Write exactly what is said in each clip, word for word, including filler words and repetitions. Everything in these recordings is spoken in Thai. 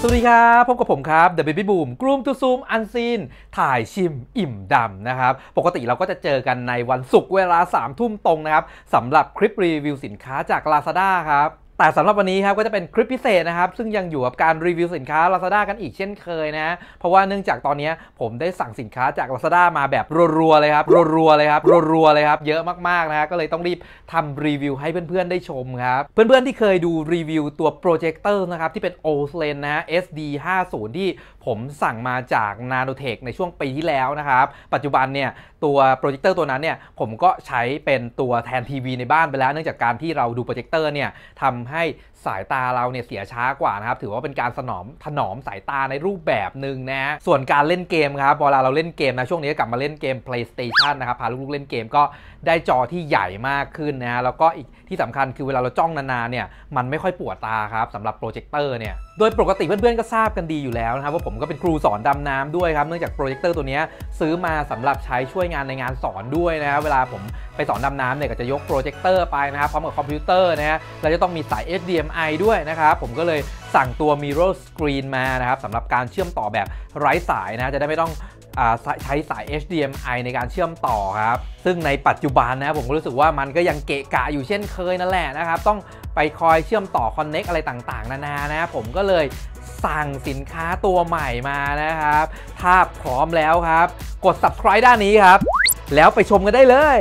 สวัสดีครับพบกับผมครับ The Baby Boom กลุ่ม To Zoom Unseen ถ่ายชิมอิ่มดำนะครับปกติเราก็จะเจอกันในวันศุกร์เวลาสามทุ่มตรงนะครับสำหรับคลิปรีวิวสินค้าจาก Lazada ครับแต่สำหรับวันนี้ครับก็จะเป็นคลิปพิเศษนะครับซึ่งยังอยู่กับการรีวิวสินค้า Lazada กันอีกเช่นเคยนะเพราะว่าเนื่องจากตอนนี้ผมได้สั่งสินค้าจาก Lazada มาแบบรัวๆเลยครับรัวๆเลยครับรัวๆเลยครับเยอะมากๆนะก็เลยต้องรีบทำรีวิวให้เพื่อนๆได้ชมครับเพื่อนๆที่เคยดูรีวิวตัวโปรเจคเตอร์นะครับที่เป็น โอ เอส เอ็น นะ เอส ดี ห้าสิบ ที่ผมสั่งมาจาก Nanotech ในช่วงปีที่แล้วนะครับปัจจุบันเนี่ยตัวโปรเจคเตอร์ตัวนั้นเนี่ยผมก็ใช้เป็นตัวแทนทีวีในบ้านไปแล้วเนื่องจากการที่เราดูโปรเจคเตอร์เนี่ยทำให้สายตาเราเนี่ยเสียช้ากว่านะครับถือว่าเป็นการสนอมถนอมสายตาในรูปแบบหนึ่งนะส่วนการเล่นเกมครับเวลาเราเล่นเกมนะช่วงนี้กลับมาเล่นเกม PlayStation นะครับพาลูกๆเล่นเกมก็ได้จอที่ใหญ่มากขึ้นนะแล้วก็อีกที่สำคัญคือเวลาเราจ้องนานๆเนี่ยมันไม่ค่อยปวดตาครับสำหรับโปรเจคเตอร์เนี่ยโดยปกติเพื่อนๆก็ทราบกันดีอยู่แล้วนะครับว่าผมก็เป็นครูสอนดำน้ำด้วยครับเนื่องจากโปรเจคเตอร์ตัวนี้ซื้อมาสำหรับใช้ช่วยงานในงานสอนด้วยนะเวลาผมไปสอนดำน้ำเนี่ยก็จะยกโปรเจคเตอร์ไปนะครับพร้อมกับคอมพิวเตอร์นะฮะแล้วจะต้องมีสาย เอช ดี เอ็ม ไอ ด้วยนะครับผมก็เลยสั่งตัว Mirror Screen มานะครับสำหรับการเชื่อมต่อแบบไร้สายนะจะได้ไม่ต้องใช้สาย เอช ดี เอ็ม ไอ ในการเชื่อมต่อครับซึ่งในปัจจุบันนะผมก็รู้สึกว่ามันก็ยังเกะกะอยู่เช่นเคยนั่นแหละนะครับต้องไปคอยเชื่อมต่อคอนเน็กอะไรต่างๆนานานะผมก็เลยสั่งสินค้าตัวใหม่มานะครับถ้าพร้อมแล้วครับกด Subscribe ด้านนี้ครับแล้วไปชมกันได้เลย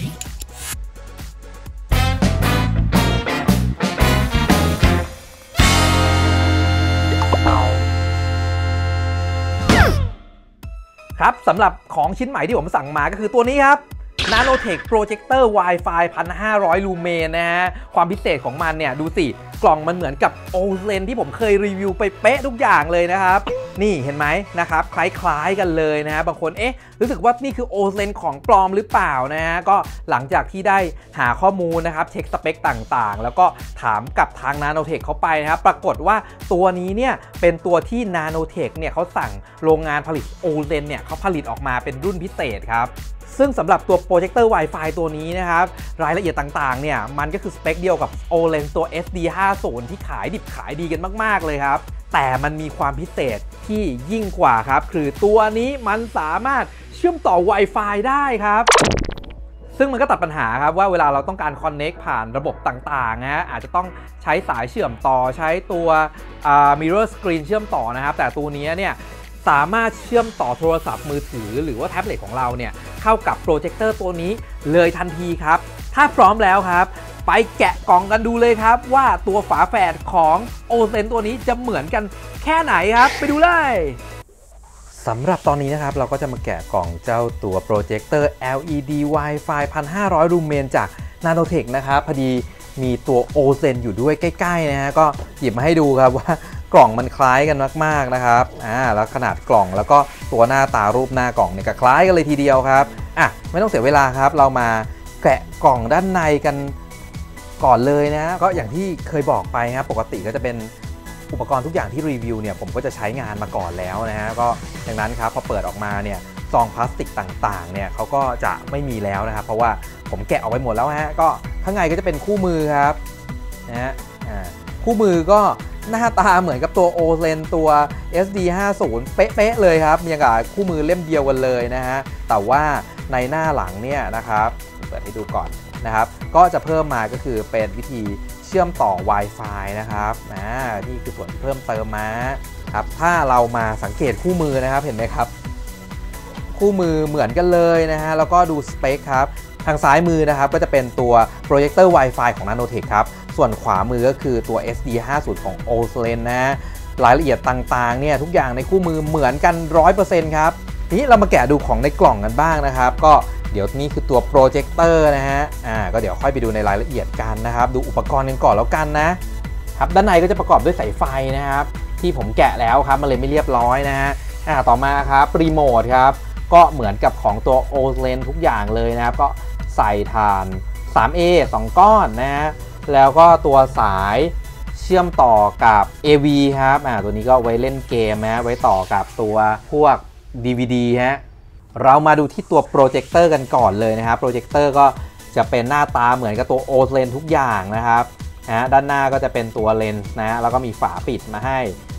ครับสำหรับของชิ้นใหม่ที่ผมสั่งมาก็คือตัวนี้ครับ Nanotech Projector Wi-Fi หนึ่งพันห้าร้อย ลูเมนนะฮะความพิเศษของมันเนี่ยดูสิกล่องมันเหมือนกับ โอ เอส เอ็น ที่ผมเคยรีวิวไปเป๊ะทุกอย่างเลยนะครับนี่เห็นไหมนะครับคล้ายๆกันเลยนะฮะบางคนเอ๊ะรู้สึกว่านี่คือ โอ เอส เอ็น ของปลอมหรือเปล่านะฮะก็หลังจากที่ได้หาข้อมูลนะครับเช็คสเปคต่างๆแล้วก็ถามกับทาง Nanotech เขาไปนะครับปรากฏว่าตัวนี้เนี่ยเป็นตัวที่ Nanotech เนี่ยเขาสั่งโรงงานผลิต โอ เอส เอ็น เนี่ยเขาผลิตออกมาเป็นรุ่นพิเศษครับซึ่งสำหรับตัวโปรเจคเตอร์ Wi-Fi ตัวนี้นะครับรายละเอียดต่างๆเนี่ยมันก็คือสเปคเดียวกับ โอ เอส เอ็น ตัว เอส ดี ห้าสิบ ที่ขายดิบขายดีกันมากๆเลยครับแต่มันมีความพิเศษที่ยิ่งกว่าครับคือตัวนี้มันสามารถเชื่อมต่อ Wi-Fi ได้ครับซึ่งมันก็ตัดปัญหาครับว่าเวลาเราต้องการคอนเน็กผ่านระบบต่างๆนะอาจจะต้องใช้สายเชื่อมต่อใช้ตัว Mirror Screen เชื่อมต่อนะครับแต่ตัวนี้เนี่ยสามารถเชื่อมต่อโทรศัพท์มือถือหรือว่าแท็บเล็ตของเราเนี่ยเข้ากับโปรเจคเตอร์ตัวนี้เลยทันทีครับถ้าพร้อมแล้วครับไปแกะกล่องกันดูเลยครับว่าตัวฝาแฝดของ โอ เอส เอ็น ตัวนี้จะเหมือนกันแค่ไหนครับไปดูเลยสำหรับตอนนี้นะครับเราก็จะมาแกะกล่องเจ้าตัวโปรเจคเตอร์ แอล อี ดี Wi-Fi หนึ่งพันห้าร้อย ลูเมนจาก Nanotech นะครับพอดีมีตัว โอ เอส เอ็น อยู่ด้วยใกล้ๆนะฮะก็หยิบมาให้ดูครับว่ากล่องมันคล้ายกันมากๆนะครับอ่าแล้วขนาดกล่องแล้วก็ตัวหน้าตารูปหน้ากล่องเนี่ยก็คล้ายกันเลยทีเดียวครับอ่ะไม่ต้องเสียเวลาครับเรามาแกะกล่องด้านในกันก่อนเลยนะก็อย่างที่เคยบอกไปครับปกติก็จะเป็นอุปกรณ์ทุกอย่างที่รีวิวเนี่ยผมก็จะใช้งานมาก่อนแล้วนะฮะก็ดังนั้นครับพอเปิดออกมาเนี่ยซองพลาสติกต่างๆเนี่ยเขาก็จะไม่มีแล้วนะครับเพราะว่าผมแกะออกไปหมดแล้วฮะก็ข้างในก็จะเป็นคู่มือครับนะฮะอ่าคู่มือก็หน้าตาเหมือนกับตัว โอ เอส เอ็น ตัว เอส ดี ห้าสิบ เป๊ะๆเลยครับมีกับคู่มือเล่มเดียวกันเลยนะฮะแต่ว่าในหน้าหลังเนี่ยนะครับเปิดให้ดูก่อนนะครับก็จะเพิ่มมาก็คือเป็นวิธีเชื่อมต่อ Wi-Fi นะครับอ่านี่คือส่วนเพิ่มเติมมาครับถ้าเรามาสังเกตคู่มือนะครับเห็นไหมครับคู่มือเหมือนกันเลยนะฮะแล้วก็ดูสเปคครับทางซ้ายมือนะครับก็จะเป็นตัวโปรเจคเตอร์ Wi-Fi ของ Nanotech ครับส่วนขวามือก็คือตัว เอส ดี ห้าสิบ ของ โอ เอส เอ็น นะรายละเอียดต่างๆเนี่ยทุกอย่างในคู่มือเหมือนกัน ร้อยเปอร์เซ็นต์ ครับทีนี้เรามาแกะดูของในกล่องกันบ้างนะครับก็เดี๋ยวนี้คือตัวโปรเจคเตอร์นะฮะอ่าก็เดี๋ยวค่อยไปดูในรายละเอียดกันนะครับดูอุปกรณ์กันก่อนแล้วกันนะครับด้านในก็จะประกอบด้วยสายไฟนะครับที่ผมแกะแล้วครับมันเลยไม่เรียบร้อยนะฮะอ่าต่อมาครับรีโมทครับก็เหมือนกับของตัว โอ เอส เอ็น ทุกอย่างเลยนะครับก็ใส่ถ่าน ทรี เอ สอง ก้อนนะฮะแล้วก็ตัวสายเชื่อมต่อกับ เอ วี ครับอ่าตัวนี้ก็ไว้เล่นเกมนะไว้ต่อกับตัวพวก ดี วี ดี ฮะเรามาดูที่ตัวโปรเจคเตอร์กันก่อนเลยนะครับโปรเจคเตอร์ก็จะเป็นหน้าตาเหมือนกับตัว โอ เอส เอ็น ทุกอย่างนะครับนะด้านหน้าก็จะเป็นตัวเลนส์นะแล้วก็มีฝาปิดมาให้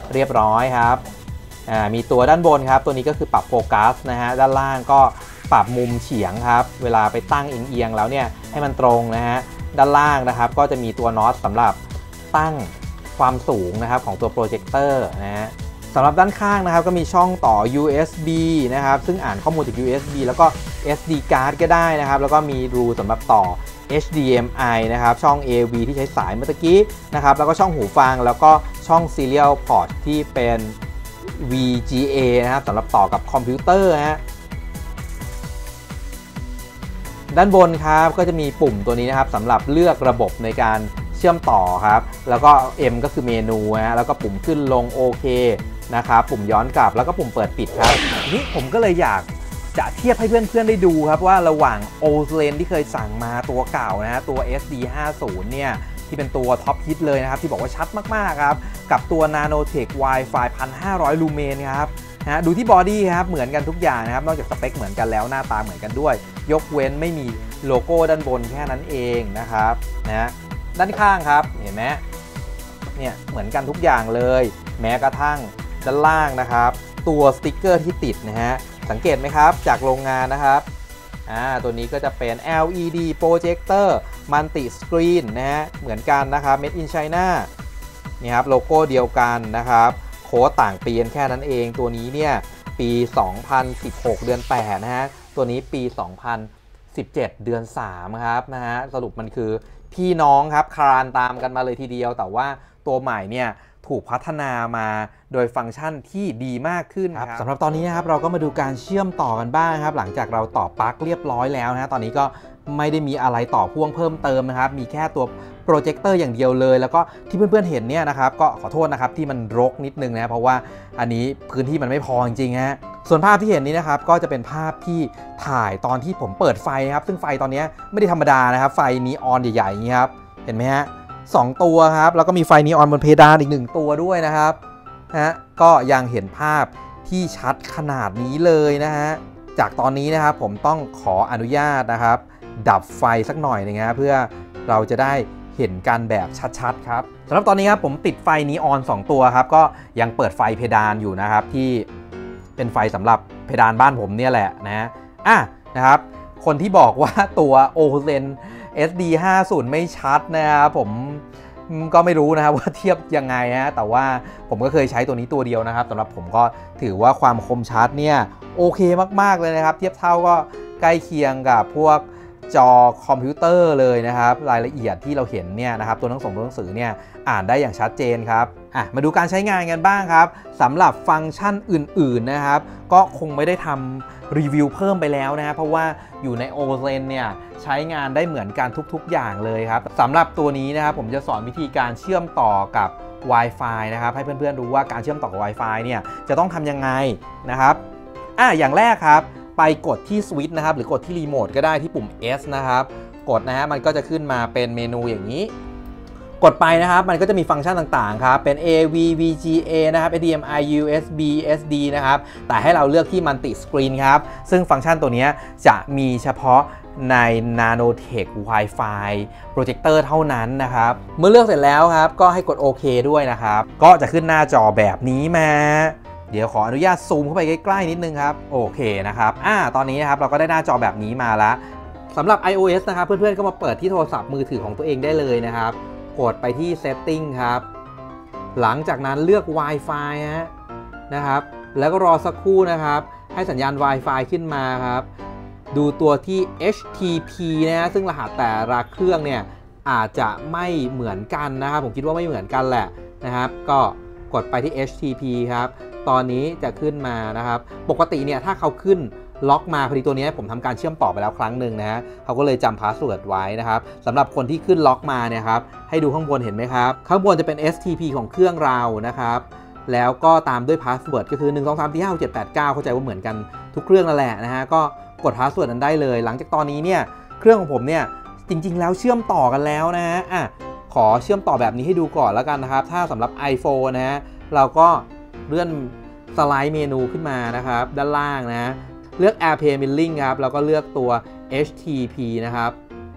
เรียบร้อยครับมีตัวด้านบนครับตัวนี้ก็คือปรับโฟกัสนะฮะด้านล่างก็ปรับมุมเฉียงครับเวลาไปตั้งเอียงๆแล้วเนี่ยให้มันตรงนะฮะด้านล่างนะครับก็จะมีตัวน็อตสำหรับตั้งความสูงนะครับของตัวโปรเจคเตอร์นะฮะสำหรับด้านข้างนะครับก็มีช่องต่อ ยู เอส บี นะครับซึ่งอ่านข้อมูลจาก ยู เอส บี แล้วก็ เอส ดี card ก็ได้นะครับแล้วก็มีรูสำหรับต่อ เอช ดี เอ็ม ไอ นะครับช่อง เอ วี ที่ใช้สายเมื่อกี้นะครับแล้วก็ช่องหูฟังแล้วก็ช่อง Serial Port ที่เป็น วี จี เอ นะครับสำหรับต่อกับคอมพิวเตอร์ฮะด้านบนครับก็จะมีปุ่มตัวนี้นะครับสำหรับเลือกระบบในการเชื่อมต่อครับแล้วก็ M ก็คือเมนูฮะแล้วก็ปุ่มขึ้นลงโอเคนะครับปุ่มย้อนกลับแล้วก็ปุ่มเปิดปิดครับนี่ผมก็เลยอยากจะเทียบให้เพื่อนๆได้ดูครับว่าระหว่าง โอ เลน ที่เคยสั่งมาตัวเก่านะฮะตัว เอส ดี ห้าสิบ เนี่ยที่เป็นตัวท็อปฮิตเลยนะครับที่บอกว่าชัดมากๆครับกับตัว Nanotech Wi-Fi หนึ่งพันห้าร้อย ลูเมนครับนะดูที่บอดี้ครับเหมือนกันทุกอย่างนะครับนอกจากสเปคเหมือนกันแล้วหน้าตาเหมือนกันด้วยยกเว้นไม่มีโลโก้ด้านบนแค่นั้นเองนะครับนะด้านข้างครับเห็นไหมเนี่ยเหมือนกันทุกอย่างเลยแม้กระทั่งด้านล่างนะครับตัวสติ๊กเกอร์ที่ติดนะฮะสังเกตไหมครับจากโรงงานนะครับอ่าตัวนี้ก็จะเป็น แอล อี ดี Projector Multi Screen นะฮะเหมือนกันนะครับ Made in China นี่ครับโลโก้เดียวกันนะครับโค้ดต่างปีแค่นั้นเองตัวนี้เนี่ยปี สองพันสิบหก เดือน แปด นะฮะตัวนี้ปี สองพันสิบเจ็ด เดือน สาม ครับนะฮะสรุปมันคือพี่น้องครับคลานตามกันมาเลยทีเดียวแต่ว่าตัวใหม่เนี่ยถูกพัฒนามาโดยฟังก์ชันที่ดีมากขึ้นครับสำหรับตอนนี้นะครับเราก็มาดูการเชื่อมต่อกันบ้างครับหลังจากเราต่อปลั๊กเรียบร้อยแล้วนะตอนนี้ก็ไม่ได้มีอะไรต่อพ่วงเพิ่มเติมนะครับมีแค่ตัวโปรเจคเตอร์อย่างเดียวเลยแล้วก็ที่เพื่อนๆเห็นเนี่ยนะครับก็ขอโทษนะครับที่มันรกนิดนึงนะเพราะว่าอันนี้พื้นที่มันไม่พอจริงๆฮะส่วนภาพที่เห็นนี้นะครับก็จะเป็นภาพที่ถ่ายตอนที่ผมเปิดไฟนะครับซึ่งไฟตอนนี้ไม่ได้ธรรมดานะครับไฟนีออนใหญ่ๆอย่างนี้ครับเห็นไหมฮะสองตัวครับแล้วก็มีไฟนีออนบนเพดานอีกหนึ่งตัวด้วยนะครับฮะก็ยังเห็นภาพที่ชัดขนาดนี้เลยนะฮะจากตอนนี้นะครับผมต้องขออนุญาตนะครับดับไฟสักหน่อยนึงนะเพื่อเราจะได้เห็นกันแบบชัดๆครับสำหรับตอนนี้ครับผมติดไฟนีออนสองตัวครับก็ยังเปิดไฟเพดานอยู่นะครับที่เป็นไฟสำหรับเพดานบ้านผมเนี่ยแหละนะอ่ะนะครับคนที่บอกว่าตัว โอ เลน เอส ดี ห้าสิบ ไม่ชัดนะครับผมก็ไม่รู้นะครับว่าเทียบยังไงฮะแต่ว่าผมก็เคยใช้ตัวนี้ตัวเดียวนะครับสำหรับผมก็ถือว่าความคมชัดเนี่ยโอเคมากๆเลยนะครับเทียบเท่าก็ใกล้เคียงกับพวกจอคอมพิวเตอร์เลยนะครับรายละเอียดที่เราเห็นเนี่ยนะครับตัวหนังสือตัวหนังสือเนี่ยอ่านได้อย่างชัดเจนครับอ่ะมาดูการใช้งานกันบ้างครับสำหรับฟังก์ชันอื่นๆนะครับก็คงไม่ได้ทำรีวิวเพิ่มไปแล้วนะครับเพราะว่าอยู่ใน โอ เลน เนี่ยใช้งานได้เหมือนกันทุกๆอย่างเลยครับสำหรับตัวนี้นะครับผมจะสอนวิธีการเชื่อมต่อกับ Wi-Fi นะครับให้เพื่อนๆรู้ว่าการเชื่อมต่อกับ Wi-Fi เนี่ยจะต้องทำยังไงนะครับอ่ะอย่างแรกครับไปกดที่สวิตช์นะครับหรือกดที่รีโมทก็ได้ที่ปุ่ม S นะครับกดนะฮะมันก็จะขึ้นมาเป็นเมนูอย่างนี้กดไปนะครับมันก็จะมีฟังก์ชันต่างๆครับเป็น เอ วี วี จี เอ นะครับ เอช ดี เอ็ม ไอ ยู เอส บี เอส ดี นะครับแต่ให้เราเลือกที่ Multi Screen ครับซึ่งฟังก์ชันตัวนี้จะมีเฉพาะใน Nanotech Wi-Fi Projector เท่านั้นนะครับเมื่อเลือกเสร็จแล้วครับก็ให้กดโอเคด้วยนะครับก็จะขึ้นหน้าจอแบบนี้มาเดี๋ยวขออนุญาตซูมเข้าไปใกล้ๆนิดนึงครับโอเคนะครับอ่าตอนนี้นะครับเราก็ได้หน้าจอแบบนี้มาแล้วสำหรับ iOS นะครับเพื่อนๆก็มาเปิดที่โทรศัพท์มือถือของตัวเองได้เลยนะครับกดไปที่ Setting ครับหลังจากนั้นเลือก Wi-Fi ฮะนะครับแล้วก็รอสักครู่นะครับให้สัญญาณ Wi-Fi ขึ้นมาครับดูตัวที่ เอช ที พี นะฮะซึ่งรหัสแต่ละเครื่องเนี่ยอาจจะไม่เหมือนกันนะครับผมคิดว่าไม่เหมือนกันแหละนะครับก็กดไปที่ เอช ที พี ครับตอนนี้จะขึ้นมานะครับปกติเนี่ยถ้าเขาขึ้นล็อกมาพอดีตัวนี้ผมทำการเชื่อมต่อไปแล้วครั้งหนึ่งนะฮะเขาก็เลยจำพาสเวิร์ดไว้นะครับสำหรับคนที่ขึ้นล็อกมาเนี่ยครับให้ดูข้างบนเห็นไหมครับข้างบนจะเป็น เอส ที พี ของเครื่องเรานะครับแล้วก็ตามด้วยพาสเวิร์ดก็คือหนึ่ง สอง สาม สี่ ห้า หก เจ็ด แปด เก้าเข้าใจว่าเหมือนกันทุกเครื่องนั่นแหละนะฮะก็กดพาสเวิร์ดนั้นได้เลยหลังจากตอนนี้เนี่ยเครื่องของผมเนี่ยจริงๆแล้วเชื่อมต่อกันแล้วนะฮะอ่ะขอเชื่อมต่อแบบนี้ให้ดูก่อนแล้วกันนะครับถ้าสำหรับ iPhone นะฮะเราก็เลื่อนสไลด์เมนูขึ้นมานะครับด้านล่างนะเลือก AirPlay Milling ครับแล้วก็เลือกตัว เอช ที พี นะครับ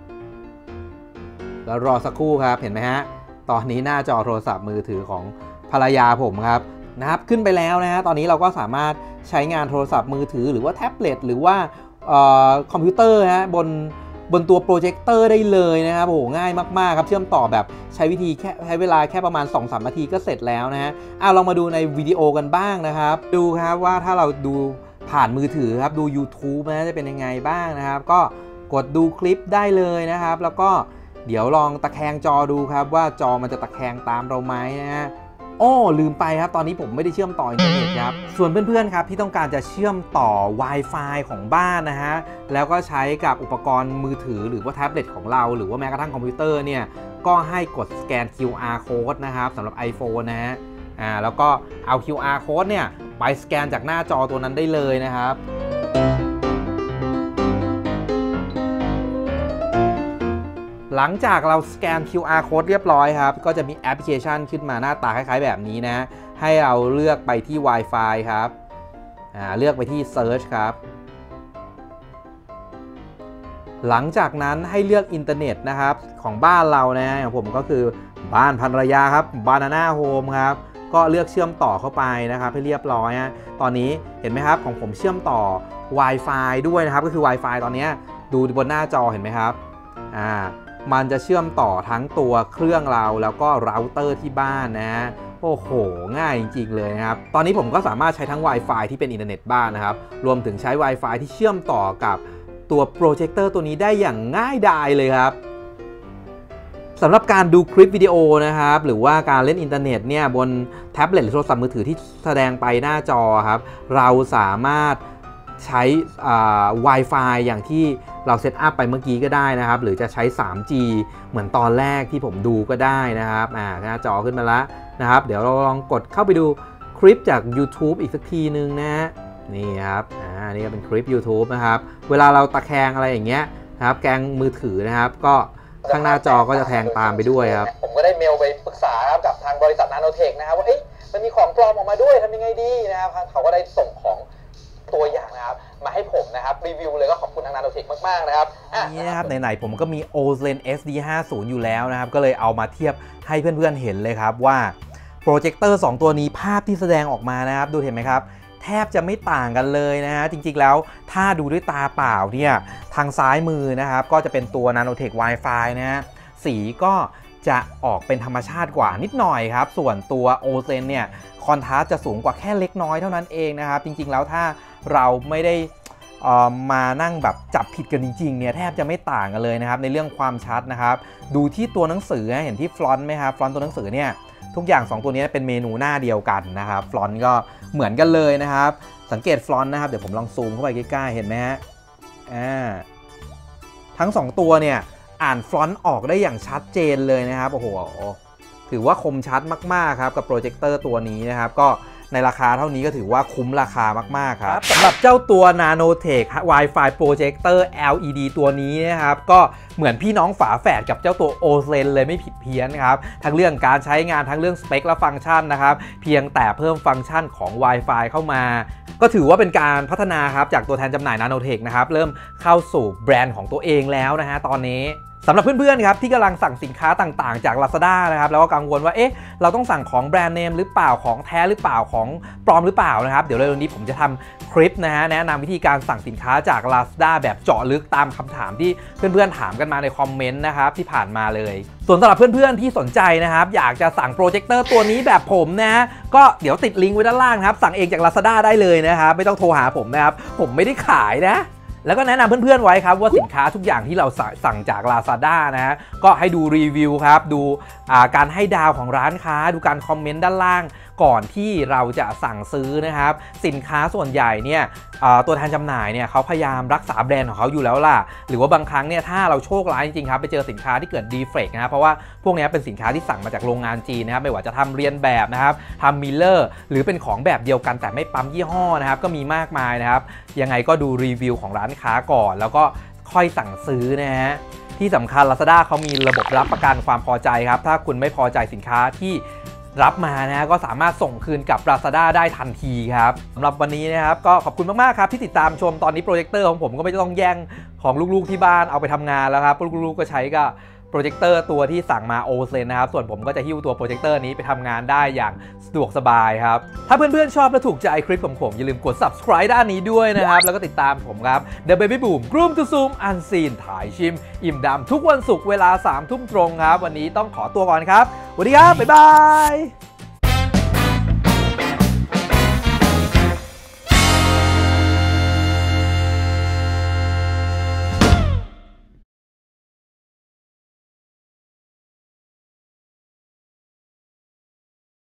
แล้วรอสักครู่ครับเห็นไหมฮะตอนนี้หน้าจอโทรศัพท์มือถือของภรรยาผมครับนะครับขึ้นไปแล้วนะฮะตอนนี้เราก็สามารถใช้งานโทรศัพท์มือถือหรือว่าแท็บเล็ตหรือว่าคอมพิวเตอร์ฮะบนบนตัวโปรเจคเตอร์ได้เลยนะครับโอ้โหง่ายมากๆครับเชื่อมต่อแบบใช้วิธีแค่ใช้เวลาแค่ประมาณ สองถึงสาม นาทีก็เสร็จแล้วนะฮะอ่ะลองมาดูในวิดีโอกันบ้างนะครับดูครับว่าถ้าเราดูผ่านมือถือครับดู YouTube นะจะเป็นยังไงบ้างนะครับก็กดดูคลิปได้เลยนะครับแล้วก็เดี๋ยวลองตะแคงจอดูครับว่าจอมันจะตะแคงตามเราไหมนะฮะโอ้ลืมไปครับตอนนี้ผมไม่ได้เชื่อมต่ออินเทอร์เน็ตครับส่วนเพื่อนๆครับที่ต้องการจะเชื่อมต่อ Wi-Fi ของบ้านนะฮะแล้วก็ใช้กับอุปกรณ์มือถือหรือว่าแท็บเล็ตของเราหรือว่าแม้กระทั่งคอมพิวเตอร์เนี่ยก็ให้กดสแกน คิว อาร์ Code นะครับสำหรับ iPhone นะฮะอ่าแล้วก็เอา คิว อาร์ Code เนี่ยไปสแกนจากหน้าจอตัวนั้นได้เลยนะครับหลังจากเราสแกน คิว อาร์ Code เรียบร้อยครับก็จะมีแอปพลิเคชันขึ้นมาหน้าตาคล้ายๆแบบนี้นะให้เราเลือกไปที่ Wi-Fi ครับอ่าเลือกไปที่ Search ครับหลังจากนั้นให้เลือกอินเทอร์เน็ตนะครับของบ้านเรานะอย่างผมก็คือบ้านภรรยาครับ Banana Home ครับก็เลือกเชื่อมต่อเข้าไปนะครับให้เรียบร้อยนะตอนนี้เห็นไหมครับของผมเชื่อมต่อ Wi-Fi ด้วยนะครับก็คือ Wi-Fi ตอนนี้ดูบนหน้าจอเห็นไหมครับอ่ามันจะเชื่อมต่อทั้งตัวเครื่องเราแล้วก็เราเตอร์ที่บ้านนะโอ้โหง่ายจริงๆเลยนะครับตอนนี้ผมก็สามารถใช้ทั้ง Wi-Fi ที่เป็นอินเทอร์เน็ตบ้านนะครับรวมถึงใช้ Wi-Fi ที่เชื่อมต่อกับตัวโปรเจคเตอร์ตัวนี้ได้อย่างง่ายดายเลยครับสำหรับการดูคลิปวิดีโอนะครับหรือว่าการเล่นอินเทอร์เน็ตเนี่ยบนแท็บเล็ตหรือโทรศัพท์มือถือที่แสดงไปหน้าจอครับเราสามารถใช้ Wi-Fi อย่างที่เราเซตอัพไปเมื่อกี้ก็ได้นะครับหรือจะใช้ ทรี จี เหมือนตอนแรกที่ผมดูก็ได้นะครับอ่าหน้าจอขึ้นมาแล้วนะครับเดี๋ยวเราลองกดเข้าไปดูคลิปจาก YouTube อีกสักทีนึงนะนี่ครับอ่านี่ก็เป็นคลิป YouTube นะครับเวลาเราตะแคงอะไรอย่างเงี้ยนะครับแกงมือถือนะครับก็ข้างหน้าจอก็จะแทงตามไปด้วยครับผมก็ได้เมลไปปรึกษากับทางบริษัท Nanotech นะครับว่าเอ๊ะมันมีของปลอมออกมาด้วยทำยังไงดีนะครับเขาก็ได้ส่งของตัวอย่างนะครับมาให้ผมนะครับรีวิวเลยก็ขอบคุณทาง Nanotech มากๆนะครับนี่นะครับไหนๆผมก็มี โอ เซน เอส ดี ห้าสิบ อยู่แล้วนะครับก็เลยเอามาเทียบให้เพื่อนๆเห็นเลยครับว่าโปรเจคเตอร์สองตัวนี้ภาพที่แสดงออกมานะครับดูเห็นไหมครับแทบจะไม่ต่างกันเลยนะฮะจริงๆแล้วถ้าดูด้วยตาเปล่าเนี่ยทางซ้ายมือนะครับก็จะเป็นตัว Nanotech Wi-Fi นะฮะสีก็จะออกเป็นธรรมชาติกว่านิดหน่อยครับส่วนตัว โอ เซน เนี่ยคอนทราสต์จะสูงกว่าแค่เล็กน้อยเท่านั้นเองนะครับจริงๆแล้วถ้าเราไม่ได้มานั่งแบบจับผิดกันจริงๆเนี่ยแทบจะไม่ต่างกันเลยนะครับในเรื่องความชัดนะครับดูที่ตัวหนังสือเห็นที่ฟลอนต์ไหมครับฟลอนต์ตัวหนังสือเนี่ยทุกอย่างสองตัวนี้เป็นเมนูหน้าเดียวกันนะครับฟลอนต์ก็เหมือนกันเลยนะครับสังเกตฟลอนต์นะครับเดี๋ยวผมลองซูมเข้าไปใกล้ๆเห็นไหมฮะอ่าทั้งสองตัวเนี่ยอ่านฟลอนต์ออกได้อย่างชัดเจนเลยนะครับโอ้โหถือว่าคมชัดมากๆครับกับโปรเจคเตอร์ตัวนี้นะครับก็ในราคาเท่านี้ก็ถือว่าคุ้มราคามากๆครับสำหรับเจ้าตัว Nanotech Wi-Fi Projector แอล อี ดี ตัวนี้นะครับก็เหมือนพี่น้องฝาแฝดกับเจ้าตัว โอ เซน เลยไม่ผิดเพี้ยนครับทั้งเรื่องการใช้งานทั้งเรื่องสเปคและฟังก์ชันนะครับเพียงแต่เพิ่มฟังก์ชันของ Wi-Fi เข้ามาก็ถือว่าเป็นการพัฒนาครับจากตัวแทนจำหน่าย Nanotech นะครับเริ่มเข้าสู่แบรนด์ของตัวเองแล้วนะฮะตอนนี้สำหรับเพื่อนๆครับที่กำลังสั่งสินค้าต่างๆจาก Lazada นะครับแล้วก็กังวลว่าเอ๊ะเราต้องสั่งของแบรนด์เนมหรือเปล่าของแท้หรือเปล่าของปลอมหรือเปล่านะครับเดี๋ยวเร็วๆนี้ผมจะทำคลิปนะฮะแนะนำวิธีการสั่งสินค้าจาก Lazada แบบเจาะลึกตามคำถามที่เพื่อนๆถามกันมาในคอมเมนต์นะครับที่ผ่านมาเลยส่วนสำหรับเพื่อนๆที่สนใจนะครับอยากจะสั่งโปรเจคเตอร์ตัวนี้แบบผมนะก็เดี๋ยวติดลิงก์ไว้ด้านล่างครับสั่งเองจาก Lazada ได้เลยนะครับไม่ต้องโทรหาผมนะครับผมไม่ได้ขายนะแล้วก็แนะนำเพื่อนๆไว้ครับว่าสินค้าทุกอย่างที่เราสั่งจาก Lazada นะฮะก็ให้ดูรีวิวครับดูการให้ดาวของร้านค้าดูการคอมเมนต์ด้านล่างก่อนที่เราจะสั่งซื้อนะครับสินค้าส่วนใหญ่เนี่ยตัวแทนจำหน่ายเนี่ยเขาพยายามรักษาแบรนด์ของเขาอยู่แล้วล่ะหรือว่าบางครั้งเนี่ยถ้าเราโชคร้ายจริงๆครับไปเจอสินค้าที่เกิดดีเฟกต์นะครับเพราะว่าพวกนี้เป็นสินค้าที่สั่งมาจากโรงงานจีนนะครับไม่ว่าจะทำเรียนแบบนะครับทำมิลเลอร์หรือเป็นของแบบเดียวกันแต่ไม่ปั๊มยี่ห้อนะครับก็มีมากมายนะครับยังไงก็ดูรีวิวของร้านค้าก่อนแล้วก็ค่อยสั่งซื้อนะฮะที่สำคัญ Lazada เขามีระบบรับประกันความพอใจครับถ้าคุณไม่พอใจสินค้าที่รับมานะก็สามารถส่งคืนกับ Lazada ได้ทันทีครับสำหรับวันนี้นะครับก็ขอบคุณมากๆครับที่ติดตามชมตอนนี้โปรเจคเตอร์ของผมก็ไม่ต้องแย่งของลูกๆที่บ้านเอาไปทำงานแล้วครับลูกๆก็ใช้ก็โปรเจคเตอร์ตัวที่สั่งมาโอเซนนะครับส่วนผมก็จะหิ้วตัวโปรเจคเตอร์นี้ไปทำงานได้อย่างสะดวกสบายครับถ้าเพื่อนๆชอบและถูกใจคลิปของผมอย่าลืมกด subscribe ด้านนี้ด้วยนะครับแล้วก็ติดตามผมครับ The Baby Boom Groom to Zoom Unseen ถ่ายชิมอิ่มดำทุกวันศุกร์เวลาสามทุ่มตรงครับวันนี้ต้องขอตัวก่อนครับสวัสดีครับบ๊ายบาย